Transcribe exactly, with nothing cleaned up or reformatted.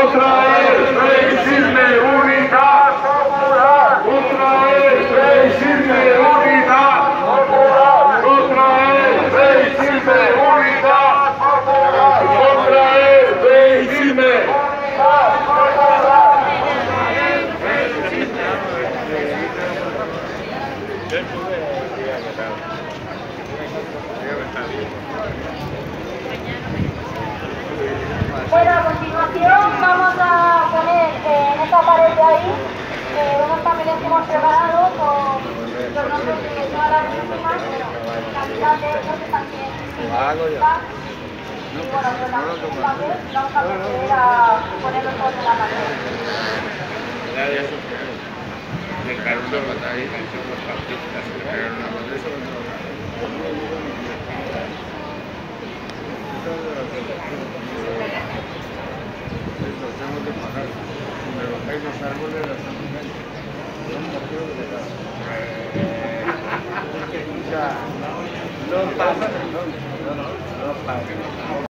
Otra vez, Freixirme, unidad popular. Otra vez, Freixirme, unidad popular. Otra vez, Freixirme, unidad popular. Otra vez, Freixirme, unidad popular. Bueno, a continuación vamos a poner eh, en esta pared de ahí eh, unos papeles que hemos preparado con los nombres de todas las víctimas, candidatos, que también significan. Y bueno, pues la misma papel vamos a proceder a ponerlos todos en la pared. El Caruso Batalla, los fascistas, que crearon una protesta. Los tenemos que pagar. Si me bajáis los árboles, los árboles. No pasa, no, no, no pasa.